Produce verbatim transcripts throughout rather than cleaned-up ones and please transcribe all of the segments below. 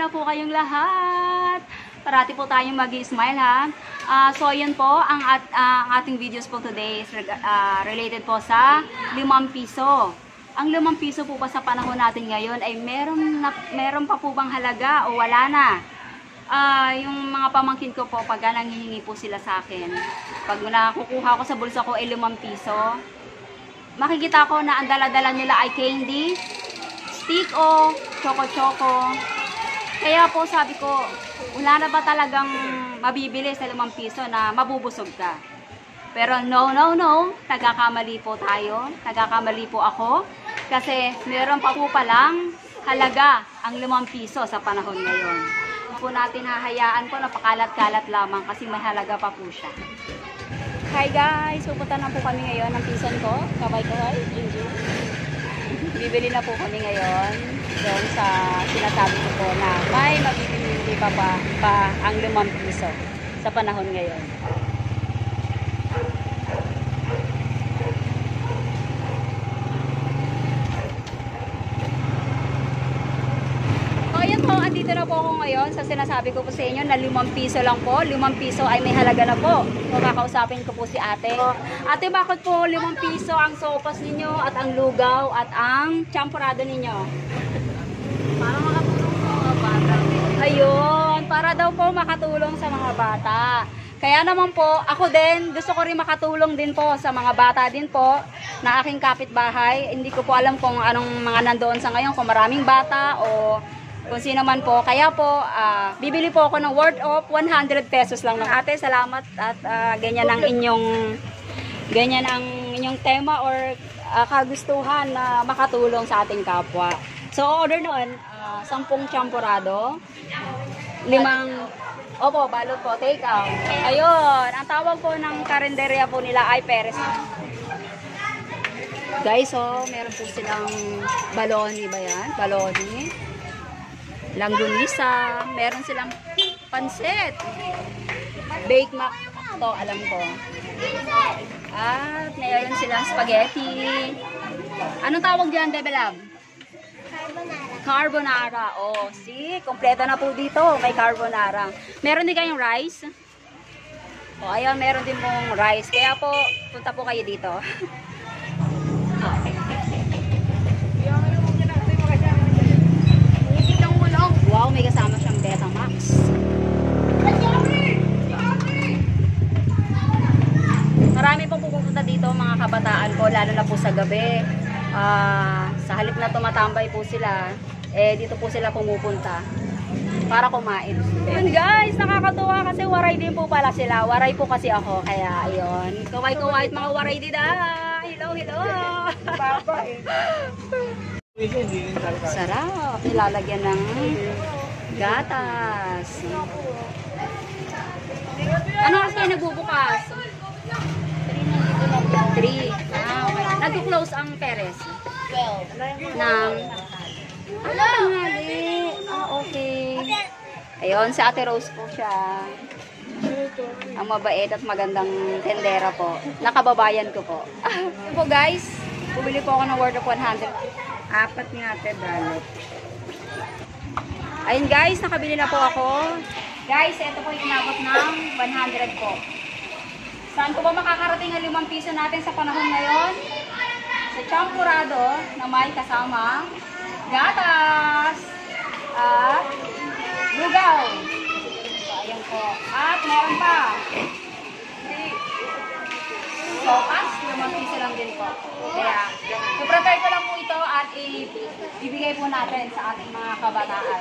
Kumusta po kayong lahat? Parati po tayong mag-smile ha. Uh, so yun po, ang, at, uh, ang ating videos po today is uh, related po sa limang piso. Ang limang piso po pa sa panahon natin ngayon ay meron, na, meron pa po bang halaga o wala na? Uh, yung mga pamangkin ko po, pag nanghihingi po sila sa akin, pag nakukuha ko sa bulsa ko ay limang piso, makikita ko na ang dala-dala nila ay candy, stick o choco-choco. Kaya po sabi ko, wala na ba talagang mabibili sa limang piso na mabubusog ka? Pero no, no, no, nagkakamali po tayo, nagkakamali po ako, kasi meron pa po palang halaga ang limang piso sa panahon ngayon. Po natin hahayaan po, napakalat-kalat lamang kasi may halaga pa po siya. Hi guys, pupunta na po kami ngayon ng pinsan ko, kabay-kabay, Jinju. Bibili na po kami ngayon doon sa sinasabi ko po na may mabibili pa pa, pa ang limang piso sa panahon ngayon. Andito na po ako ngayon sa sinasabi ko po sa inyo na limang piso lang po. Limang piso ay may halaga na po. So, kakausapin ko po si ate. Ate, bakit po limang piso ang sopas ninyo at ang lugaw at ang champurado ninyo? Para makatulong sa mga bata. Ayun, para daw po makatulong sa mga bata. Kaya naman po, ako din, gusto ko rin makatulong din po sa mga bata din po na aking kapitbahay. Hindi ko po alam kung anong mga nandoon sa ngayon, kung maraming bata o kung sino man po. Kaya po, uh, bibili po ako ng worth of one hundred pesos lang. Ng ate, salamat at uh, ganyan ang inyong ganyan ang inyong tema or uh, kagustuhan na makatulong sa ating kapwa. So, order noon, uh, sampung champurado, limang, opo, balot po, take out. Ayun, ang tawag po ng karinderya po nila ay Perez. Guys, so, meron po silang baloni ba yan? Baloni. Langgunisa, meron silang pansit, baked mac, to alam ko, at meron silang spaghetti. Anong tawag dyan, Bebe Love? Carbonara. Carbonara, oh, see, kompleto na po dito, may carbonara. Meron din kayong rice? Oh, ayan, meron din pong rice, kaya po, punta po kayo dito. Okay. Wow, may kasama siyang Betamax. Marami pong pupunta dito mga kabataan po, lalo na po sa gabi. Uh, sa halip na tumatambay po sila, eh dito po sila pumupunta para kumain. Yun guys, nakakatuwa kasi waray din po pala sila. Waray po kasi ako, kaya ayun. Kaway-kaway mga waray din ah. Hello, hello. Sarap, nilalagyan ng gatas. Ano kasi kayo nagbubukas? three. Ah, okay. Nag-close ang Perez? twelve. Nang? Ah, tanghali. Ah, okay. Ayun, si Ate Rose po siya. Ang mabait at magandang tendera po. Nakababayan ko po. Po guys, bumili po ako ng worth of one hundred. Apat nga ate balot. Ayun guys, nakabili na po ako. Guys, ito po yung inabot ng one hundred po. Saan po ba makakarating ang limang piso natin sa panahon ngayon? Sa champurado na may kasama gatas at lugaw. So, ayan po. At meron pa sopas, limang piso lang din po. Kaya, i-prepare ko lang po ito at ibigay po natin sa ating mga kabataan.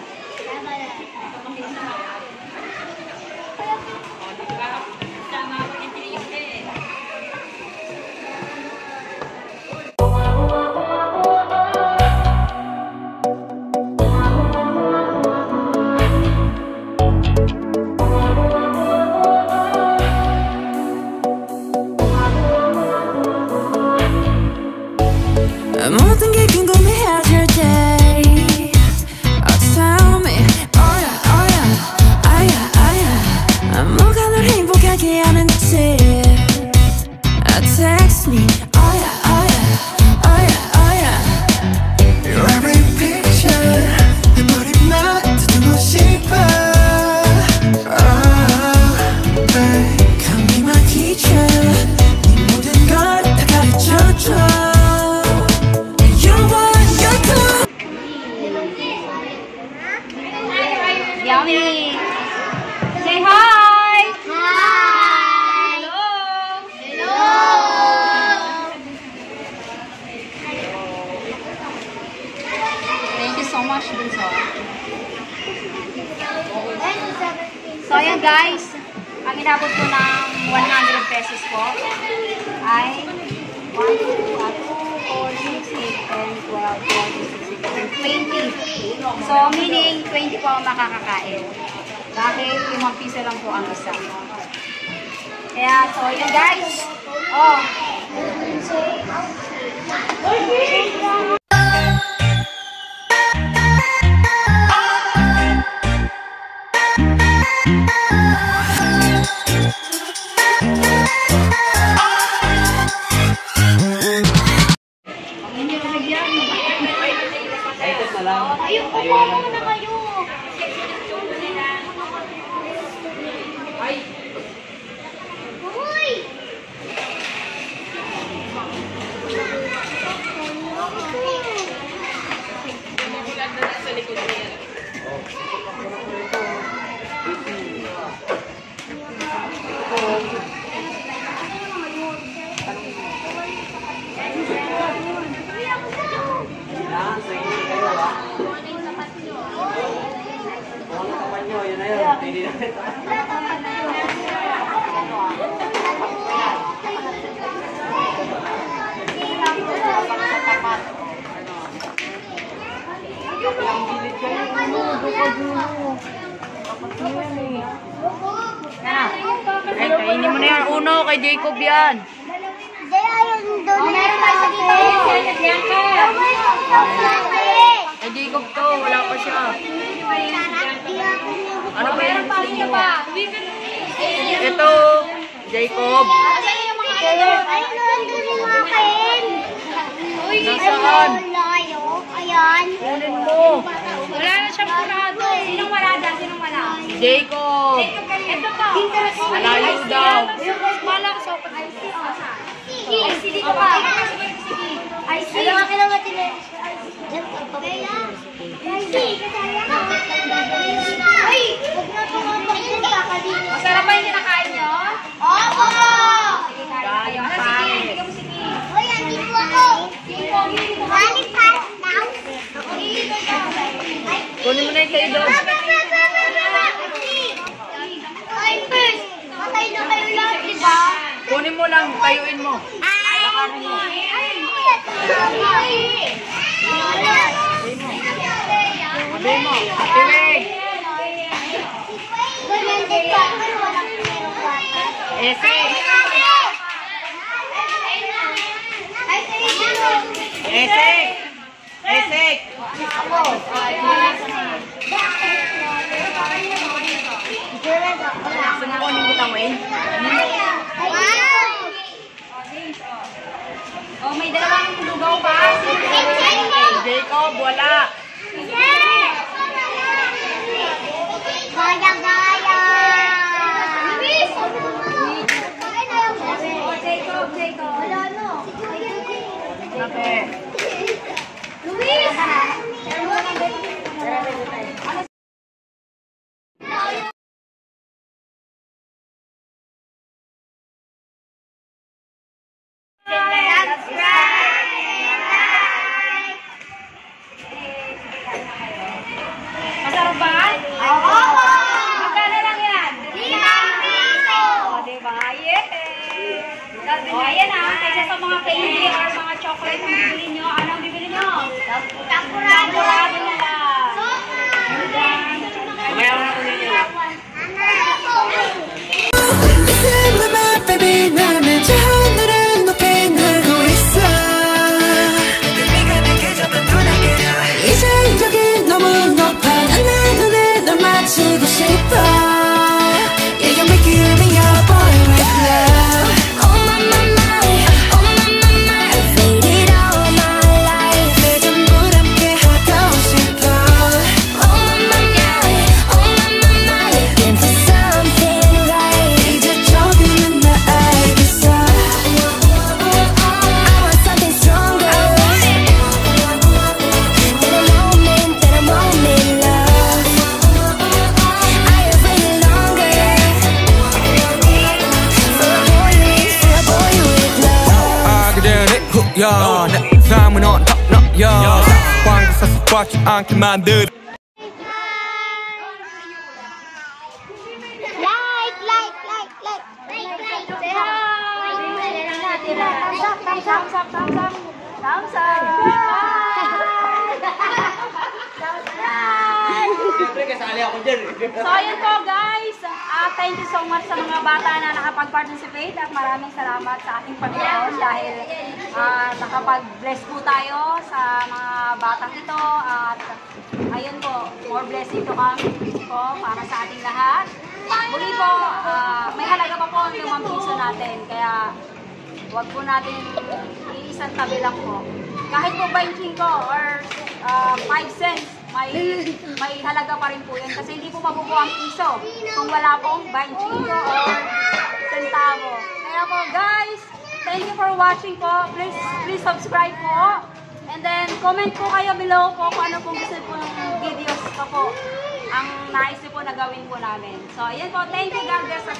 모든 게 궁금해하실 때 Oh tell me Oh yeah oh yeah Ah yeah ah yeah 뭐가 널 행복하게 하는지 uh, Text me Oh yeah oh yeah Oh yeah oh yeah Your every picture 내 머리맡 두둔 옷이 guys, ang inabot ko ng one hundred pesos po ay one, two, four, six, eight, ten, twelve, fourteen, sixteen, twenty. So, meaning twenty po ang makakakain. Dahil limang piso lang po ang isa. Kaya, so, yun guys. Oh. Ayun po, paano na kayo? Ay! Uy! Sa likod niya. Ay, kainin mo na yan. Uno, kay Jacob yan. Kay Jacob to, wala pa siya. Ano ba yan? Ito, Jacob. Nasaan? Kunin mo. Wala na siyang kurado. Sinong wala dyan? Sinong wala? Jacob. Ito po. Malayo daw. Wala ko sa I C. I C dito ka. I C. Alam ka naman din. Ay! Huwag na tumapaksin ka kanina. Masarap ba yung kinakain nyo? Oo! Sige, kain kayo. Ano, sige, sige mo sige. Uy, andito ako. Galing pa now. Kunin mo na yung kayo doon. Ay, first. Matay na kayo lahat, di ba? Kunin mo lang, tayuin mo. Ay! Ay! Sabi mo, tiwig. Ese. Ese. Ese. Gusto mo kunin ko tawin? Oh, may dalawang lugaw pa. Jacob, wala. Gaya, gaya. Luis! Oh, Jacob, Jacob. Wala, no? Sabi. Luis! That's right! Masarap ba? Oo! Magkano lang yan? Limang piso! O, diba? Yay! Sabi na yan ha, kaysa sa mga candy or mga chocolate ang bibili nyo, anong bibili nyo? Tampurado! Tampurado na lang! Mamaya mo na kunin yun. baby 나는 저 하늘을 높이 날고 있어 이제 여기 너무 높아 난 내 눈에 널 맞추고 싶어 Yeah, you make it me your boy with love Oh my my my, oh my my my I've waited all my life 내 전부 함께 하고 싶어 Oh my my my, oh my my my Looking for something right 이제 조금은 나 알겠어 I want something stronger That a moment, that a moment love I have waited longer For a boy with, for a boy with love 알게 되는 후야 내 삶은 on top 너야 광고 사서 꽉지 않게 만들 Wow! Thumbs up, thumbs up. Thumbs up. Siyempre, kasali ako dyan. So, ayun po guys. Uh, thank you so much sa mga bata na nakapag-participate at maraming salamat sa ating Panginoon dahil uh, nakapag-bless po tayo sa mga batang ito at ayun po, more blessing to come po para sa ating lahat. Muli po, uh, may halaga pa po ang limang piso natin kaya huwag po natin iisang tabi lang po. Kahit po twenty-five or uh, five cents, may may halaga pa rin po yun kasi hindi po mabubuo ang piso kung wala pong twenty-five or centavo. Kaya po guys, thank you for watching po. Please, please subscribe po. And then, comment po kayo below po kung ano pong gusto po ng videos ko po. Ang nais niyo po na gawin po namin. So, ayan po. Thank you. God bless.